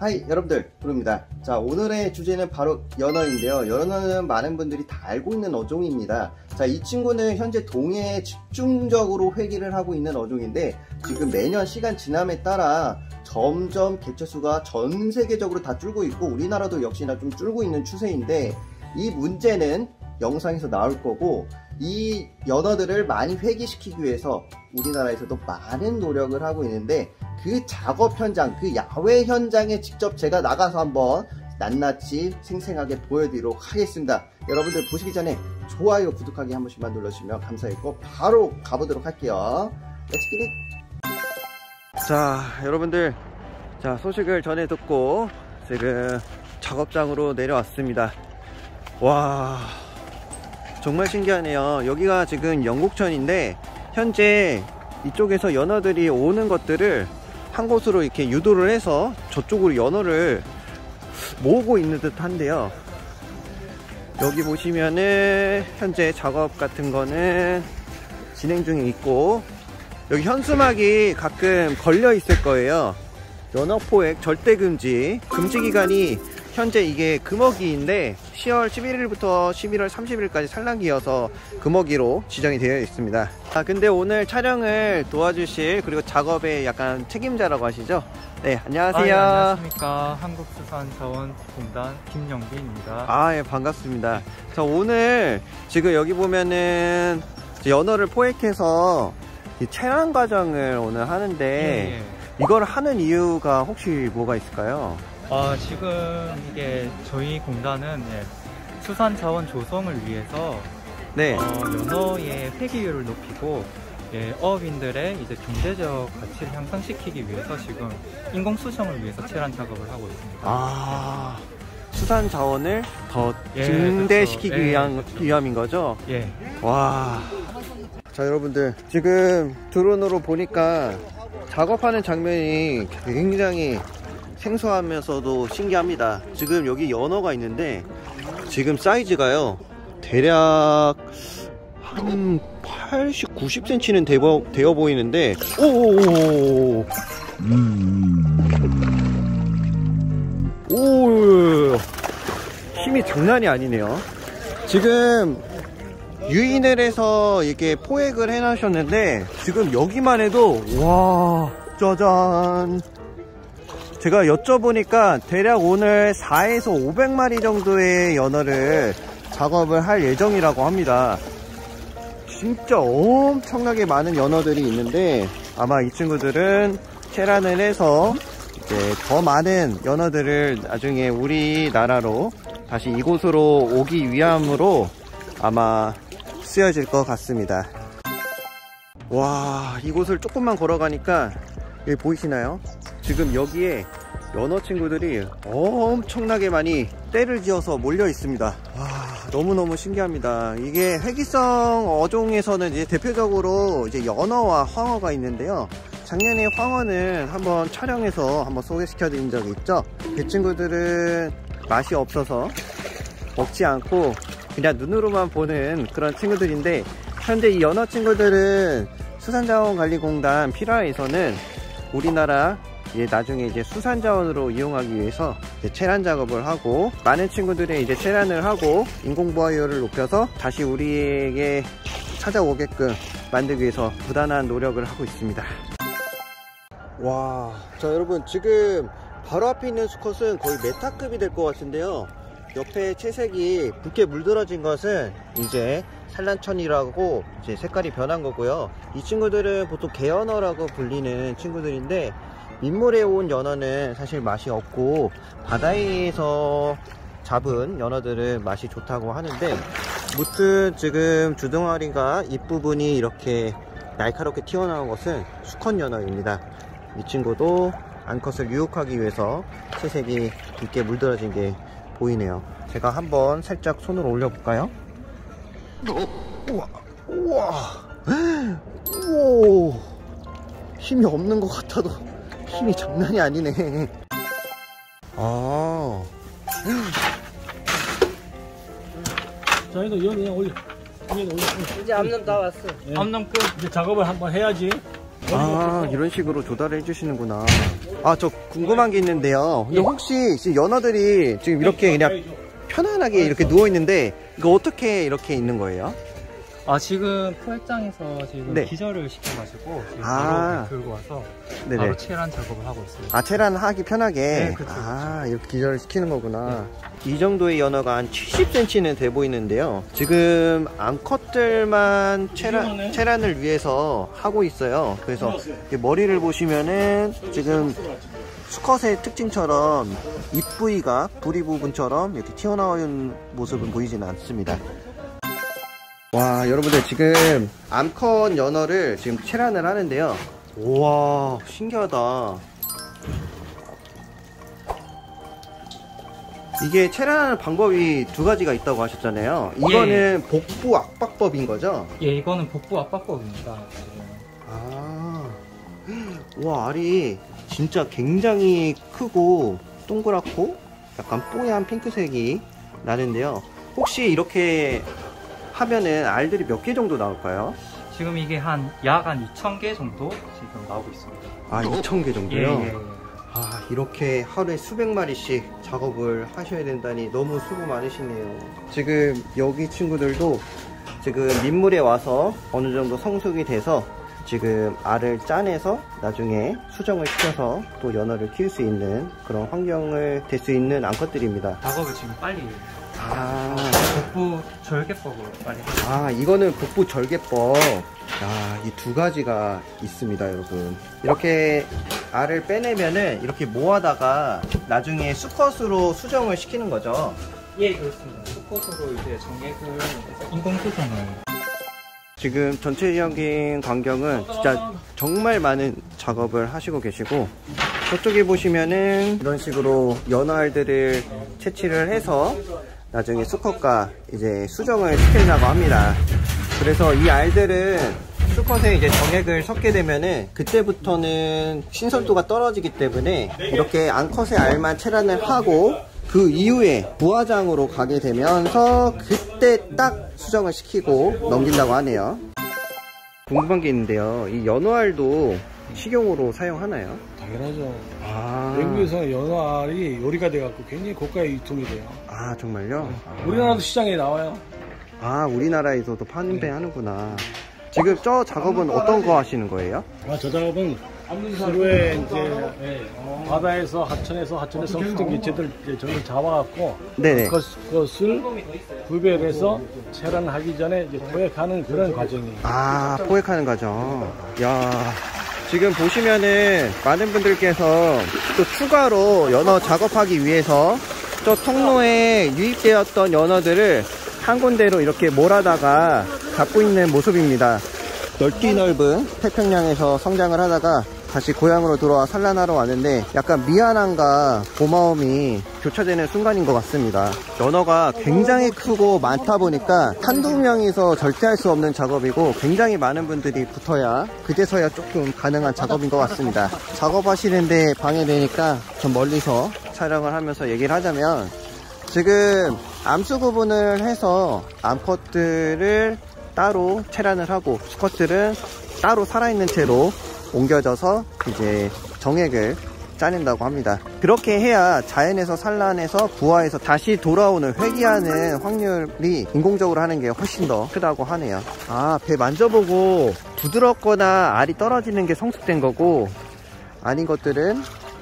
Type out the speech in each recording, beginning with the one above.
하이 여러분들, 부릅니다. 자, 오늘의 주제는 바로 연어인데요. 연어는 많은 분들이 다 알고 있는 어종입니다. 자, 이 친구는 현재 동해에 집중적으로 회귀를 하고 있는 어종인데, 지금 매년 시간 지남에 따라 점점 개체수가 전 세계적으로 다 줄고 있고 우리나라도 역시나 좀 줄고 있는 추세인데, 이 문제는 영상에서 나올 거고, 이 연어들을 많이 회귀시키기 위해서 우리나라에서도 많은 노력을 하고 있는데, 그 작업 현장, 그 야외 현장에 직접 제가 나가서 한번 낱낱이 생생하게 보여드리도록 하겠습니다. 여러분들 보시기 전에 좋아요, 구독하기 한 번씩만 눌러주시면 감사하겠고, 바로 가보도록 할게요. Let's get it! 자, 여러분들, 자, 소식을 전해 듣고 지금 작업장으로 내려왔습니다. 와, 정말 신기하네요. 여기가 지금 영국천인데, 현재 이쪽에서 연어들이 오는 것들을 한 곳으로 이렇게 유도를 해서 저쪽으로 연어를 모으고 있는 듯 한데요. 여기 보시면은 현재 작업 같은 거는 진행 중에 있고, 여기 현수막이 가끔 걸려 있을 거예요. 연어 포획 절대 금지, 금지 기간이 현재 이게 금어기인데 10월 11일부터 11월 30일까지 산란기여서 금어기로 지정이 되어 있습니다. 근데 오늘 촬영을 도와주실, 그리고 작업의 약간 책임자라고 하시죠? 네, 안녕하세요. 안녕하십니까. 한국수산자원공단 김영빈입니다. 예, 반갑습니다. 자, 오늘 지금 여기 보면은 연어를 포획해서 체란 과정을 오늘 하는데, 이걸 하는 이유가 혹시 뭐가 있을까요? 지금 이게 저희 공단은 수산자원 조성을 위해서 연어의 회귀율을 높이고 어업인들의 이제 경제적 가치를 향상시키기 위해서 지금 인공 수정을 위해서 체란 작업을 하고 있습니다. 수산 자원을 더 증대시키기 위함인 거죠? 예. 와. 자, 여러분들, 지금 드론으로 보니까 작업하는 장면이 굉장히 생소하면서도 신기합니다. 지금 여기 연어가 있는데, 지금 사이즈가요, 대략 한 80, 90cm는 되어 보이는데, 오, 힘이 장난이 아니네요. 지금 유인을 해서 이렇게 포획을 해놓으셨는데, 지금 여기만 해도, 와, 짜잔. 제가 여쭤보니까 대략 오늘 4에서 500마리 정도의 연어를 작업을 할 예정이라고 합니다. 진짜 엄청나게 많은 연어들이 있는데, 아마 이 친구들은 체란을 해서 이제 더 많은 연어들을 나중에 우리나라로 다시 이곳으로 오기 위함으로 아마 쓰여질 것 같습니다. 와, 이곳을 조금만 걸어가니까 여기 보이시나요? 지금 여기에 연어 친구들이 엄청나게 많이 떼를 지어서 몰려 있습니다. 와, 너무너무 신기합니다. 이게 회귀성 어종에서는 이제 대표적으로 이제 연어와 황어가 있는데요. 작년에 황어는 한번 촬영해서 한번 소개시켜 드린 적이 있죠. 이 친구들은 맛이 없어서 먹지 않고 그냥 눈으로만 보는 그런 친구들인데, 현재 이 연어 친구들은 수산자원관리공단 필화에서는 우리나라 나중에 이제 수산자원으로 이용하기 위해서 체란 작업을 하고, 많은 친구들이 이제 체란을 하고 인공부화율을 높여서 다시 우리에게 찾아오게끔 만들기 위해서 부단한 노력을 하고 있습니다. 와, 자, 여러분, 지금 바로 앞에 있는 수컷은 거의 메타급이 될 것 같은데요. 옆에 채색이 붉게 물들어진 것은 이제 산란천이라고 이제 색깔이 변한 거고요. 이 친구들은 보통 개연어라고 불리는 친구들인데, 민물에 온 연어는 사실 맛이 없고, 바다에서 잡은 연어들은 맛이 좋다고 하는데, 무튼 지금 주둥아리가 입부분이 이렇게 날카롭게 튀어나온 것은 수컷 연어입니다. 이 친구도 암컷을 유혹하기 위해서 채색이 붉게 물들어진 게 보이네요. 제가 한번 살짝 손으로 올려볼까요? 우와, 우와, 오, 힘이 없는 것 같아도 힘이 장난이 아니네. 자, 이거 여기 그냥 올려. 이제 암놈 다 왔어. 암놈 끝. 이제 작업을 한번 해야지. 아, 이런 식으로 조달을 해주시는구나. 아, 저 궁금한 게 있는데요. 근데 혹시 지금 연어들이 지금 이렇게 그냥 편안하게 이렇게 누워있는데 이거 어떻게 이렇게 있는 거예요? 아, 지금 포획장에서 지금 네. 기절을 시켜가지고 지금 아. 바로 들고 와서 네네. 바로 체란 작업을 하고 있어요. 아, 체란 하기 편하게? 네, 그쵸. 아, 이렇게 기절을 시키는 거구나. 네. 이 정도의 연어가 한 70cm는 돼 보이는데요. 지금 암컷들만 체란을 위해서 하고 있어요. 그래서 머리를 보시면은 지금 수컷의 특징처럼 입 부위가 부리 부분처럼 이렇게 튀어나온 모습은 보이지는 않습니다. 와, 여러분들 지금 암컷 연어를 지금 체란을 하는데요. 우와, 신기하다. 이게 체란하는 방법이 두 가지가 있다고 하셨잖아요. 이거는 예. 복부 압박법인 거죠? 예, 이거는 복부 압박법입니다. 아, 와, 알이 진짜 굉장히 크고 동그랗고 약간 뽀얀 핑크색이 나는데요. 혹시 이렇게 하면은 알들이 몇 개 정도 나올까요? 지금 이게 약 2,000개 정도 지금 나오고 있습니다. 아, 2,000개 정도요? 예. 아, 이렇게 하루에 수백 마리씩 작업을 하셔야 된다니 너무 수고 많으시네요. 지금 여기 친구들도 지금 민물에 와서 어느 정도 성숙이 돼서 지금 알을 짜내서 나중에 수정을 시켜서 또 연어를 키울 수 있는 그런 환경을 될 수 있는 암컷들입니다. 작업을 지금 빨리 아, 복부 절개법으로 빨리. 아, 이거는 복부 절개법. 아, 이 두 가지가 있습니다, 여러분. 이렇게 알을 빼내면은 이렇게 모아다가 나중에 수컷으로 수정을 시키는 거죠? 예, 그렇습니다. 수컷으로 이제 정액을 인공 수정을. 지금 전체적인 광경은 진짜 정말 많은 작업을 하시고 계시고, 저쪽에 보시면은 이런 식으로 연어알들을 채취를 해서 나중에 수컷과 이제 수정을 시키려고 합니다. 그래서 이 알들은 수컷에 이제 정액을 섞게 되면은 그때부터는 신선도가 떨어지기 때문에 이렇게 암컷의 알만 체란을 하고 그 이후에 부화장으로 가게 되면서 그때 딱 수정을 시키고 넘긴다고 하네요. 궁금한 게 있는데요. 이 연어알도 식용으로 사용하나요? 당연하죠. 아, 외국에서 연어알이 요리가 돼갖고 굉장히 고가에 유통이 돼요. 아, 정말요? 아. 우리나라도 시장에 나와요. 아, 우리나라에서도 판매하는구나. 지금 저 작업은 어떤 거 하시는 거예요? 아, 저 작업은 서로에 이제 바다에서 하천에서 수중 개체들 전부 잡아갖고 네네. 그것을 구별해서 체란하기 전에 이제 포획하는 그런 과정이에요. 아, 포획하는 과정. 야, 지금 보시면은 많은 분들께서 또 추가로 연어 작업하기 위해서 저 통로에 유입되었던 연어들을 한 군데로 이렇게 몰아다가 갖고 있는 모습입니다. 넓디 넓은 태평양에서 성장을 하다가 다시 고향으로 돌아와 산란하러 왔는데 약간 미안함과 고마움이 교차되는 순간인 것 같습니다. 연어가 굉장히 크고 많다 보니까 한두 명이서 절대 할 수 없는 작업이고 굉장히 많은 분들이 붙어야 그제서야 조금 가능한 작업인 것 같습니다. 작업하시는데 방해되니까 좀 멀리서 촬영을 하면서 얘기를 하자면, 지금 암수 구분을 해서 암컷들을 따로 체란을 하고 수컷들은 따로 살아있는 채로 옮겨져서 이제 정액을 짜낸다고 합니다. 그렇게 해야 자연에서 산란해서 부화해서 다시 돌아오는 회귀하는 확률이 인공적으로 하는 게 훨씬 더 크다고 하네요. 아, 배 만져보고 부드럽거나 알이 떨어지는 게 성숙된 거고, 아닌 것들은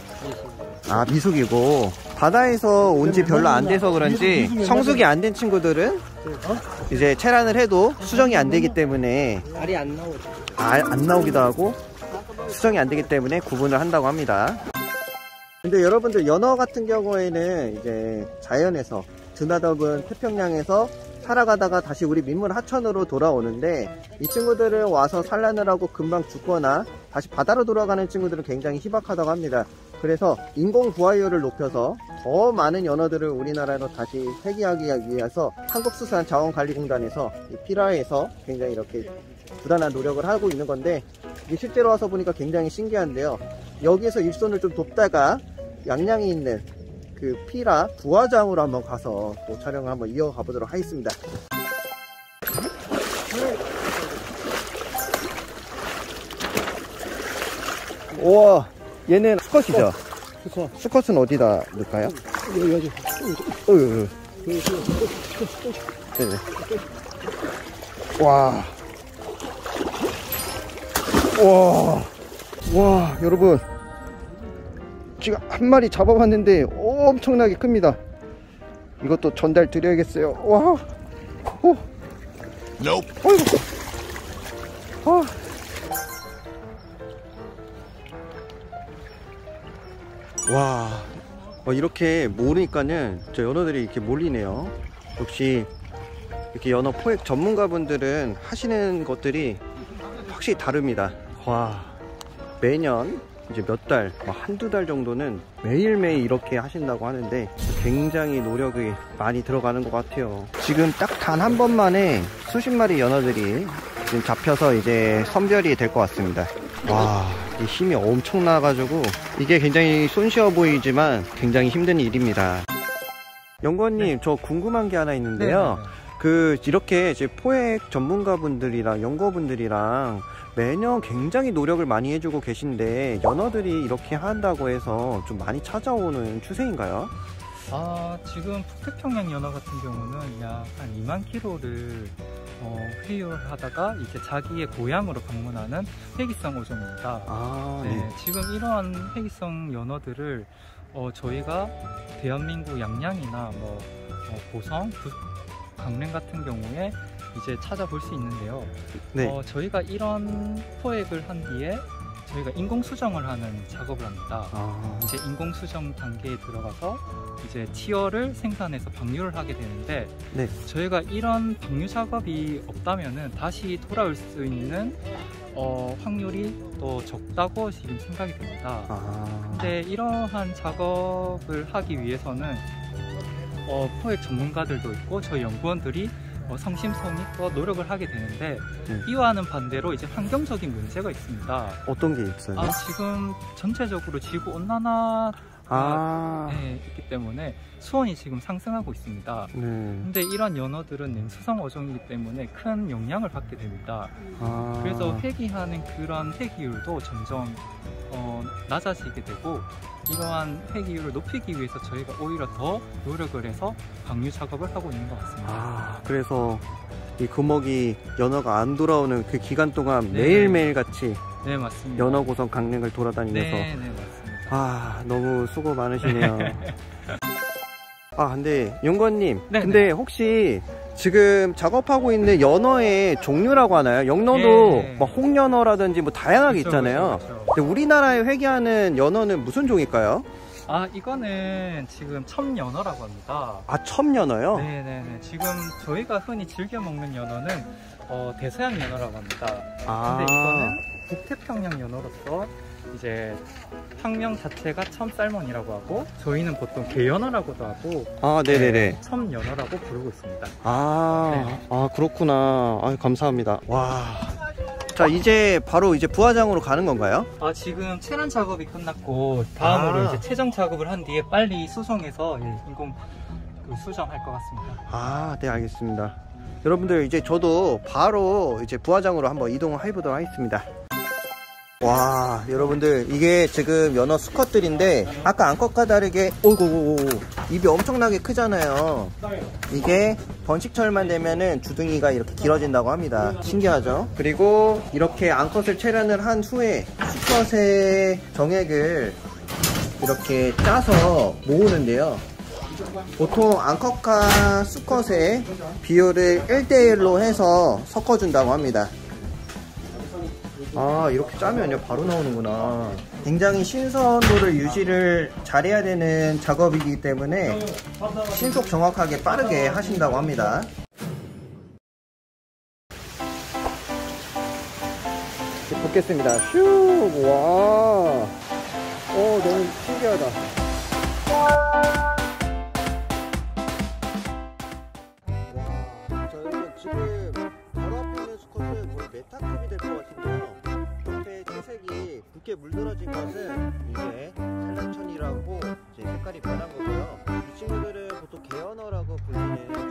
미숙이고, 바다에서 온 지 별로 안 돼서 그런지 성숙이 안 된 친구들은 이제 체란을 해도 수정이 안 되기 때문에 알이 안 나오죠. 안 나오기도 하고 수정이 안 되기 때문에 구분을 한다고 합니다. 근데 여러분들, 연어 같은 경우에는 이제 자연에서 드나넓은 태평양에서 살아가다가 다시 우리 민물 하천으로 돌아오는데, 이 친구들을 와서 산란을 하고 금방 죽거나 다시 바다로 돌아가는 친구들은 굉장히 희박하다고 합니다. 그래서 인공 부화율을 높여서 더 많은 연어들을 우리나라로 다시 회귀하기 위해서 한국수산자원관리공단에서 피라에서 굉장히 이렇게 부단한 노력을 하고 있는 건데, 이게 실제로 와서 보니까 굉장히 신기한데요. 여기에서 일손을 좀 돕다가 양양에 있는 그 피라 부화장으로 한번 가서 또 촬영을 한번 이어가 보도록 하겠습니다. 우와, 얘는 수컷이죠? 수컷은 어디다 넣을까요? 여기. 네네. 와, 여러분. 지금 한 마리 잡아봤는데 엄청나게 큽니다. 이것도 전달 드려야겠어요. 와, 어이구. 와, 이렇게 모으니까는 저 연어들이 이렇게 몰리네요. 역시 이렇게 연어 포획 전문가분들은 하시는 것들이 확실히 다릅니다. 와, 매년 이제 몇 달, 한두 달 정도는 매일매일 이렇게 하신다고 하는데 굉장히 노력이 많이 들어가는 것 같아요. 지금 딱 단 한 번만에 수십 마리 연어들이 지금 잡혀서 이제 선별이 될 것 같습니다. 와, 이 힘이 엄청나가지고 이게 굉장히 손쉬워 보이지만 굉장히 힘든 일입니다. 연구원님, 저 궁금한 게 하나 있는데요. 이렇게 이제 포획 전문가분들이랑 연구원분들이랑 매년 굉장히 노력을 많이 해주고 계신데 연어들이 이렇게 한다고 해서 좀 많이 찾아오는 추세인가요? 지금 북태평양 연어 같은 경우는 약 한 2만 킬로를 회유를 하다가 이제 자기의 고향으로 방문하는 회기성 어종입니다. 네. 지금 이러한 회기성 연어들을 저희가 대한민국 양양이나 고성, 강릉 같은 경우에 이제 찾아볼 수 있는데요. 네. 저희가 이런 포획을 한 뒤에 저희가 인공 수정을 하는 작업을 합니다. 이제 인공 수정 단계에 들어가서 이제 티어를 생산해서 방류를 하게 되는데, 네. 저희가 이런 방류 작업이 없다면은 다시 돌아올 수 있는 확률이 더 적다고 지금 생각이 됩니다. 근데 이러한 작업을 하기 위해서는 포획 전문가들도 있고 저희 연구원들이 성심성의껏 노력을 하게 되는데, 이와는 반대로 이제 환경적인 문제가 있습니다. 어떤 게 있어요? 지금 전체적으로 지구 온난화가 있기 때문에 수온이 지금 상승하고 있습니다. 근데 이런 연어들은 냉수성 어종이기 때문에 큰 영향을 받게 됩니다. 그래서 회귀하는 그런 회귀율도 점점 낮아지게 되고, 이러한 회귀율을 높이기 위해서 저희가 오히려 더 노력을 해서 방류 작업을 하고 있는 것 같습니다. 그래서 이 금어기 연어가 안 돌아오는 그 기간 동안 매일매일 같이 네, 맞습니다. 연어고성 강릉을 돌아다니면서 네, 맞습니다. 너무 수고 많으시네요. 근데 연구원님, 근데 혹시 지금 작업하고 있는 연어의 종류라고 하나요? 연어도 홍연어라든지 다양하게 있잖아요. 그렇죠. 근데 우리나라에 회귀하는 연어는 무슨 종일까요? 이거는 지금 첨연어라고 합니다. 첨연어요? 네네네. 지금 저희가 흔히 즐겨 먹는 연어는 대서양 연어라고 합니다. 근데 이거는 북태평양 연어로서 이제 학명 자체가 첨살몬이라고 하고, 저희는 보통 개연어라고도 하고 네네네. 첨연어라고 부르고 있습니다. 그렇구나. 감사합니다. 와. 자, 이제 바로 부화장으로 가는 건가요? 지금 체란 작업이 끝났고 다음으로 이제 채정 작업을 한 뒤에 빨리 수송해서 인공 수정할 것 같습니다. 네, 알겠습니다. 여러분들, 이제 저도 바로 부화장으로 한번 이동을 해보도록 하겠습니다. 와, 여러분들, 이게 지금 연어 수컷들인데 아까 암컷과 다르게 입이 엄청나게 크잖아요. 이게 번식철만 되면은 주둥이가 이렇게 길어진다고 합니다. 신기하죠? 그리고 이렇게 암컷을 체련을 한 후에 수컷의 정액을 이렇게 짜서 모으는데요. 보통 암컷과 수컷의 비율을 1:1로 해서 섞어준다고 합니다. 이렇게 짜면요 바로 나오는구나. 굉장히 신선도를 유지를 잘해야 되는 작업이기 때문에 신속 정확하게 빠르게 하신다고 합니다. 볶겠습니다. 슉! 와, 너무 신기하다. 자, 여러분, 지금 바로 앞에 있는 수컷은 거의 메타급이 될 것 같은데요. 옆에 채색이 붉게 물들어진 것은 이제 산란천이라고 이제 색깔이 변한 거고요. 이 친구들은 보통 개연어라고 불리는